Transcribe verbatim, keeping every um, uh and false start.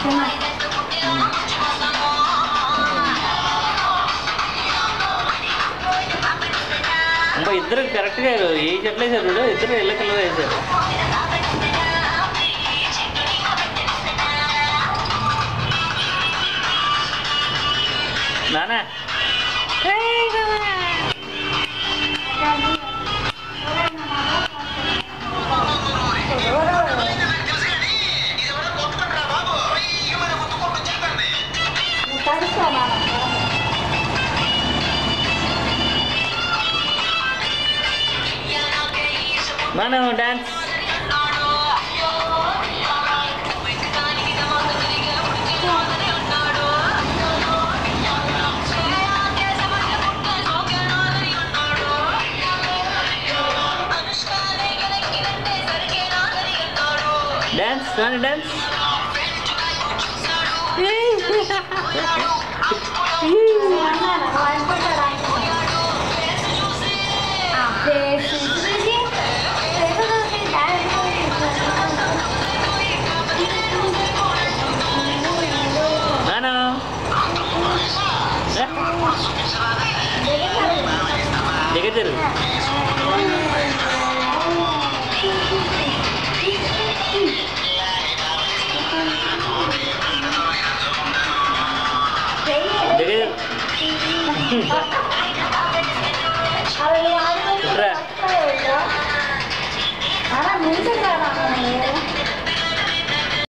అబ్బా ఇద్దరు కరెక్ట్గా ఏ చెట్లు వేసారు చూడు, ఇద్దరు ఎల్ల కలర్ వేసారు. నానా నానా డాన్స్ డాన్స్ నాన్న డాన్స్ నానా దిగజరు రా